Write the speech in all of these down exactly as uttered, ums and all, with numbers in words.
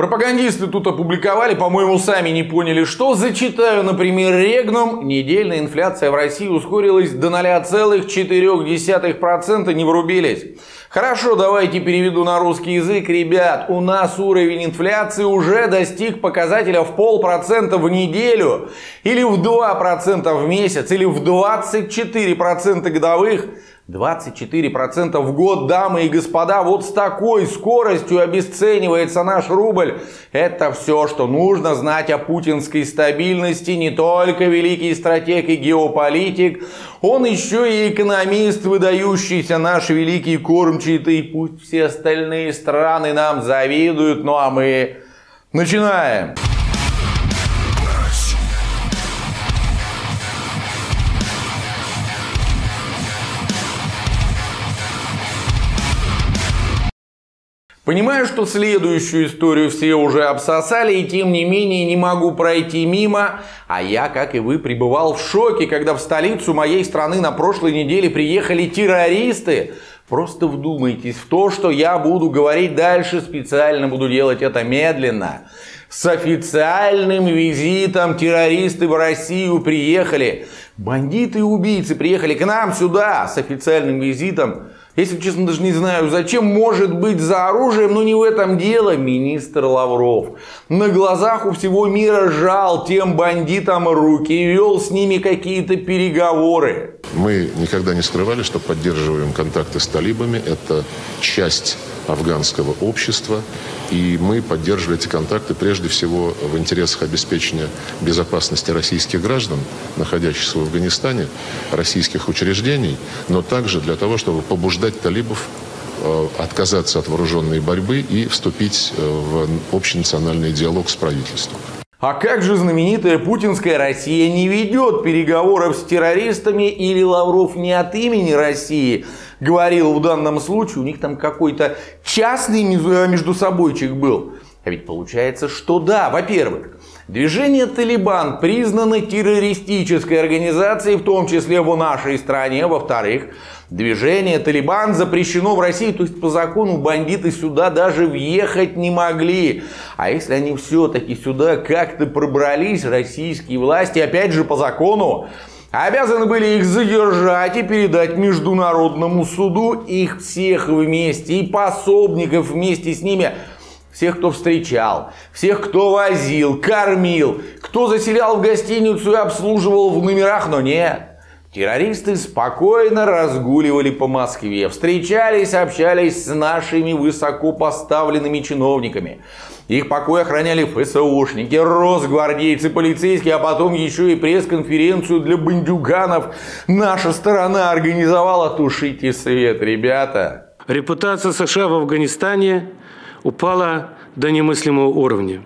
Пропагандисты тут опубликовали, по-моему, сами не поняли, что. Зачитаю, например, Регнум. Недельная инфляция в России ускорилась до ноль целых четыре десятых процента, не врубились. Хорошо, давайте переведу на русский язык. Ребят, у нас уровень инфляции уже достиг показателя в полпроцента в неделю, или в два процента в месяц, или в двадцать четыре процента годовых. двадцать четыре процента в год, дамы и господа, вот с такой скоростью обесценивается наш рубль. Это все, что нужно знать о путинской стабильности. Не только великий стратег и геополитик, он еще и экономист, выдающийся, наш великий кормчатый. Пусть все остальные страны нам завидуют, ну а мы начинаем. Понимаю, что следующую историю все уже обсосали, и тем не менее не могу пройти мимо. А я, как и вы, пребывал в шоке, когда в столицу моей страны на прошлой неделе приехали террористы. Просто вдумайтесь в то, что я буду говорить дальше, специально буду делать это медленно. С официальным визитом террористы в Россию приехали. Бандиты и убийцы приехали к нам сюда с официальным визитом. Если честно, даже не знаю, зачем, может быть, за оружием, но не в этом дело. Министр Лавров на глазах у всего мира жал тем бандитам руки и вел с ними какие-то переговоры. Мы никогда не скрывали, что поддерживаем контакты с талибами. Это часть афганского общества. И мы поддерживали эти контакты прежде всего в интересах обеспечения безопасности российских граждан, находящихся в Афганистане, российских учреждений, но также для того, чтобы побуждать талибов э, отказаться от вооруженной борьбы и вступить в общенациональный диалог с правительством. А как же знаменитая путинская Россия не ведет переговоров с террористами, или Лавров не от имени России говорил в данном случае? У них там какой-то частный междусобойчик был. А ведь получается, что да. Во-первых, движение «Талибан» признано террористической организацией, в том числе в нашей стране. Во-вторых, движение «Талибан» запрещено в России, то есть по закону бандиты сюда даже въехать не могли. А если они все-таки сюда как-то пробрались, российские власти, опять же по закону, обязаны были их задержать и передать международному суду, их всех вместе, и пособников вместе с ними. Всех, кто встречал, всех, кто возил, кормил, кто заселял в гостиницу и обслуживал в номерах, но нет. Террористы спокойно разгуливали по Москве, встречались, общались с нашими высокопоставленными чиновниками. Их покой охраняли ФСОшники, росгвардейцы, полицейские, а потом еще и пресс-конференцию для бандюганов наша сторона организовала. Тушите свет, ребята. Репутация США в Афганистане упала до немыслимого уровня.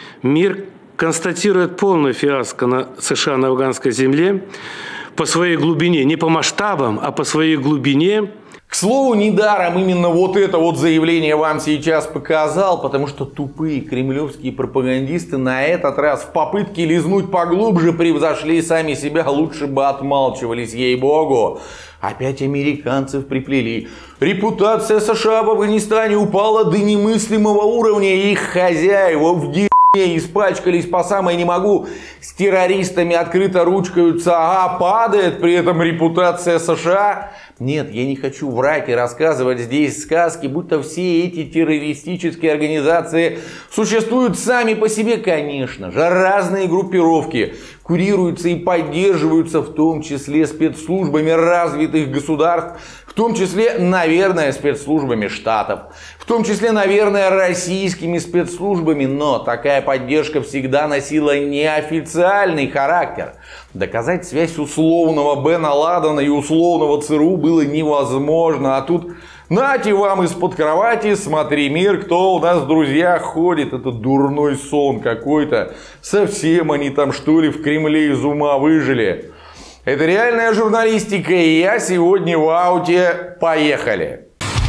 Мир констатирует полную фиаско на США на афганской земле по своей глубине, не по масштабам, а по своей глубине. К слову, недаром именно вот это вот заявление вам сейчас показал, потому что тупые кремлевские пропагандисты на этот раз в попытке лизнуть поглубже превзошли сами себя, лучше бы отмалчивались, ей-богу. Опять американцев приплели. Репутация США в Афганистане упала до немыслимого уровня. Их хозяева в дерьме испачкались по самое не могу. С террористами открыто ручкаются. Ага, падает при этом репутация США. Нет, я не хочу врать и рассказывать здесь сказки, будто все эти террористические организации существуют сами по себе. Конечно же, разные группировки курируются и поддерживаются в том числе спецслужбами развитых государств, в том числе, наверное, спецслужбами Штатов, в том числе, наверное, российскими спецслужбами, но такая поддержка всегда носила неофициальный характер. Доказать связь условного Бена Ладена и условного ЦРУ было невозможно, а тут нате вам из-под кровати, смотри мир, кто у нас в друзьях ходит. Это дурной сон какой-то. Совсем они там что ли в Кремле из ума выжили. Это реальная журналистика, и я сегодня в ауте. Поехали.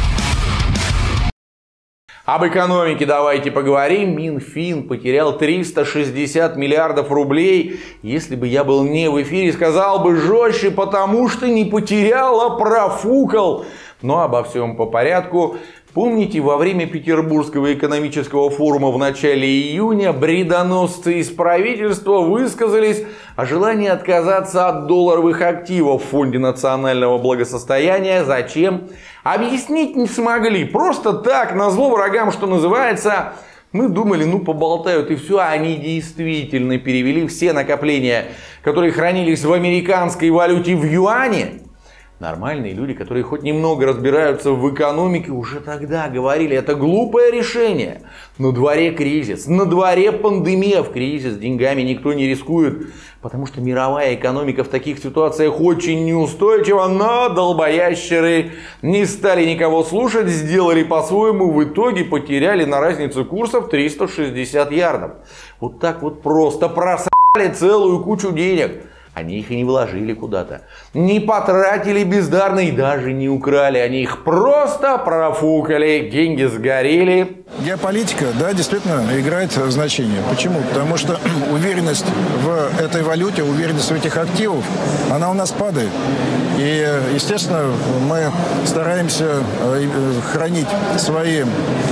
Об экономике давайте поговорим. Минфин потерял триста шестьдесят миллиардов рублей. Если бы я был не в эфире, сказал бы жестче, потому что не потерял, а профукал. Но обо всем по порядку. Помните, во время Петербургского экономического форума в начале июня бредоносцы из правительства высказались о желании отказаться от долларовых активов в Фонде национального благосостояния. Зачем? Объяснить не смогли. Просто так, назло врагам, что называется. Мы думали, ну поболтают и все. Они действительно перевели все накопления, которые хранились в американской валюте, в юане. Нормальные люди, которые хоть немного разбираются в экономике, уже тогда говорили, это глупое решение. На дворе кризис, на дворе пандемия. В кризис деньгами никто не рискует, потому что мировая экономика в таких ситуациях очень неустойчива. Но долбоящеры не стали никого слушать, сделали по-своему, в итоге потеряли на разницу курсов триста шестьдесят ярдов. Вот так вот просто просрали целую кучу денег. Они их и не вложили куда-то, не потратили бездарно и даже не украли. Они их просто профукали, деньги сгорели. Геополитика, да, действительно играет значение. Почему? Потому что уверенность в этой валюте, уверенность в этих активах, она у нас падает. И, естественно, мы стараемся хранить свои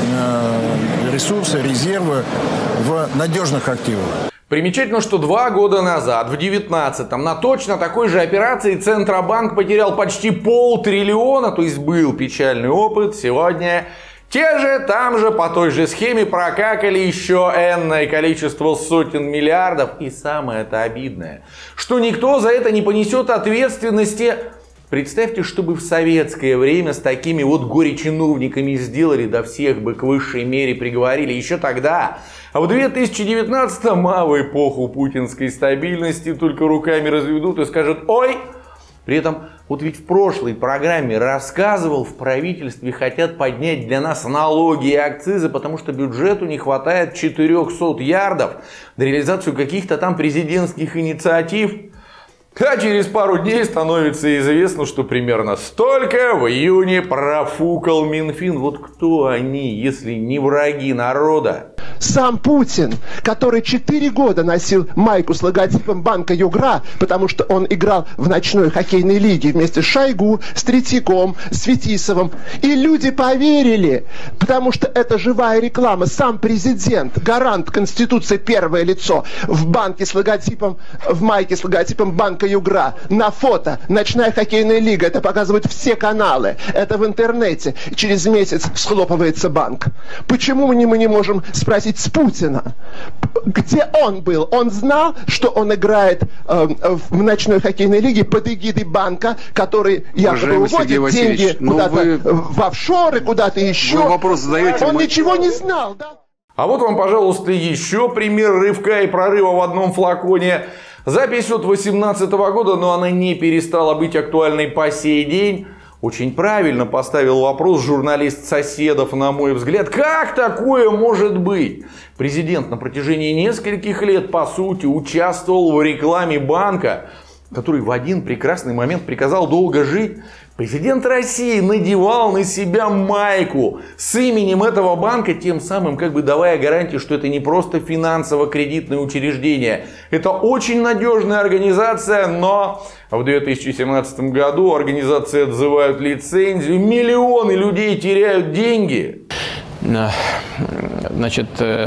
ресурсы, резервы в надежных активах. Примечательно, что два года назад, в девятнадцатом, на точно такой же операции Центробанк потерял почти полтриллиона, то есть был печальный опыт. Сегодня те же, там же, по той же схеме прокакали еще энное количество сотен миллиардов. И самое это обидное, что никто за это не понесет ответственности. Представьте, чтобы в советское время с такими вот горе-чиновниками сделали, да всех бы к высшей мере приговорили еще тогда. А в две тысячи девятнадцатом, а в эпоху путинской стабильности, только руками разведут и скажут «Ой!». При этом, вот ведь в прошлой программе рассказывал, в правительстве хотят поднять для нас налоги и акцизы, потому что бюджету не хватает четырёхсот ярдов на реализацию каких-то там президентских инициатив. А через пару дней становится известно, что примерно столько в июне профукал Минфин. Вот кто они, если не враги народа? Сам Путин, который четыре года носил майку с логотипом банка Югра, потому что он играл в ночной хоккейной лиге вместе с Шойгу, с Третьяком, с Фетисовым. И люди поверили, потому что это живая реклама. Сам президент, гарант Конституции, первое лицо в банке с логотипом, в майке с логотипом банка Югра. На фото ночная хоккейная лига. Это показывают все каналы. Это в интернете. Через месяц схлопывается банк. Почему мы не, мы не можем спросить с Путина, где он был? Он знал, что он играет э, в ночной хоккейной лиге под эгидой банка, который якобы уводит деньги куда-то вы... в офшоры, куда-то еще. Вы вопрос задаете, он мы... ничего не знал, да? А вот вам, пожалуйста, еще пример рывка и прорыва в одном флаконе. Запись от две тысячи восемнадцатого года, но она не перестала быть актуальной по сей день. Очень правильно поставил вопрос журналист Соседов, на мой взгляд. Как такое может быть? Президент на протяжении нескольких лет, по сути, участвовал в рекламе банка, который в один прекрасный момент приказал долго жить. Президент России надевал на себя майку с именем этого банка, тем самым как бы давая гарантии, что это не просто финансово-кредитное учреждение. Это очень надежная организация, но в две тысячи семнадцатом году организации отзывают лицензию, миллионы людей теряют деньги. Значит,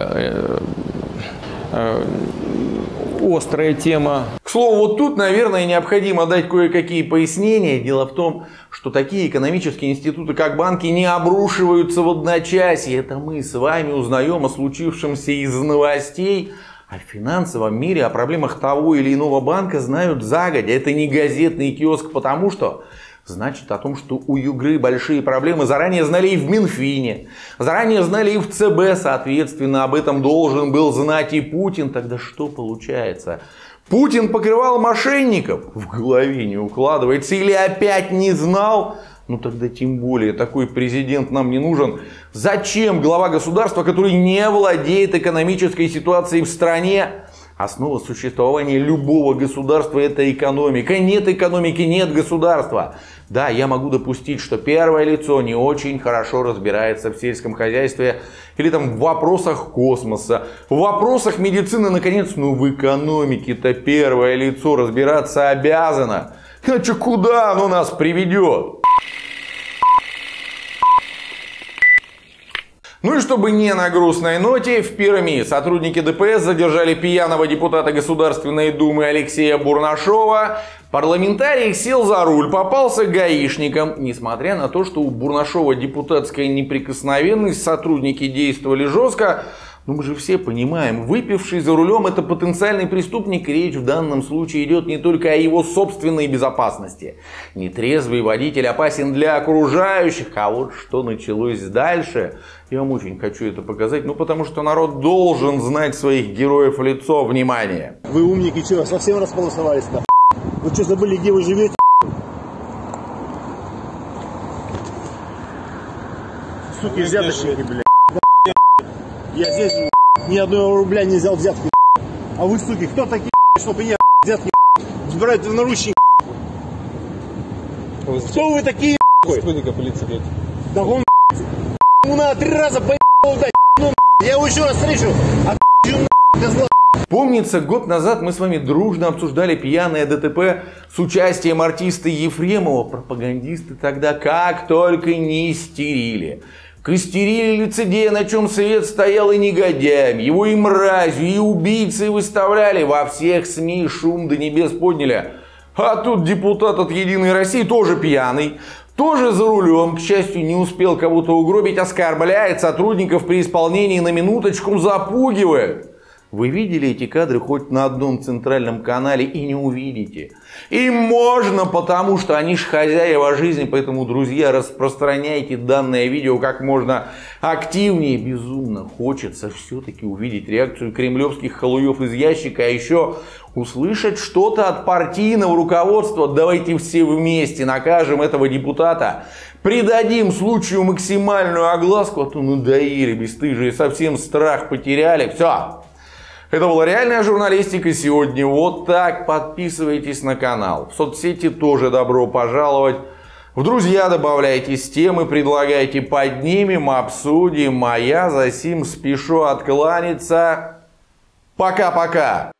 острая тема. К слову, вот тут, наверное, необходимо дать кое-какие пояснения. Дело в том, что такие экономические институты, как банки, не обрушиваются в одночасье. Это мы с вами узнаем о случившемся из новостей. А в финансовом мире о проблемах того или иного банка знают загодя. Это не газетный киоск, потому что... Значит, о том, что у Югры большие проблемы, заранее знали и в Минфине, заранее знали и в ЦБ, соответственно, об этом должен был знать и Путин. Тогда что получается? Путин покрывал мошенников? В голове не укладывается. Или опять не знал? Ну тогда тем более такой президент нам не нужен. Зачем глава государства, который не владеет экономической ситуацией в стране? Основа существования любого государства – это экономика. Нет экономики – нет государства. Да, я могу допустить, что первое лицо не очень хорошо разбирается в сельском хозяйстве или там в вопросах космоса, в вопросах медицины, наконец, ну в экономике-то первое лицо разбираться обязано. Иначе куда оно нас приведет? Ну и чтобы не на грустной ноте, в Перми сотрудники ДПС задержали пьяного депутата Государственной Думы Алексея Бурнашова. Парламентарий сел за руль, попался гаишникам. Несмотря на то, что у Бурнашова депутатская неприкосновенность, сотрудники действовали жестко. Но мы же все понимаем, выпивший за рулем — это потенциальный преступник. Речь в данном случае идет не только о его собственной безопасности. Нетрезвый водитель опасен для окружающих. А вот что началось дальше, я вам очень хочу это показать. Ну потому что народ должен знать своих героев в лицо. Внимание! Вы умники, что, совсем располосовались-то? Вы что, забыли, где вы живете? Суки, взяточники, блядь. Я здесь ни одного рубля не взял взятку. А вы, суки, кто такие, чтобы не взятки брать в наручники? Кто вы такие? Сотрудника полиции, блядь. Да он, ему надо три раза поебал дать. Я его еще раз встречу, а козла. Помнится, год назад мы с вами дружно обсуждали пьяное ДТП с участием артиста Ефремова. Пропагандисты тогда как только не истерили. Костерили лицедея, на чем свет стоял, и негодяем, его и мразью, и убийцей выставляли. Во всех СМИ шум до небес подняли. А тут депутат от Единой России, тоже пьяный, тоже за рулем, к счастью, не успел кого-то угробить, оскорбляет сотрудников при исполнении, на минуточку запугивает. Вы видели эти кадры хоть на одном центральном канале и не увидите. И можно, потому что они же хозяева жизни. Поэтому, друзья, распространяйте данное видео как можно активнее. Безумно хочется все-таки увидеть реакцию кремлевских халуев из ящика. А еще услышать что-то от партийного руководства. Давайте все вместе накажем этого депутата. Придадим случаю максимальную огласку. А то надоели бесстыжие, совсем страх потеряли. Все. Это была реальная журналистика. Сегодня вот так. Подписывайтесь на канал. В соцсети тоже добро пожаловать. В друзья добавляйтесь, темы предлагайте, поднимем, обсудим. А я за сим спешу откланяться. Пока-пока.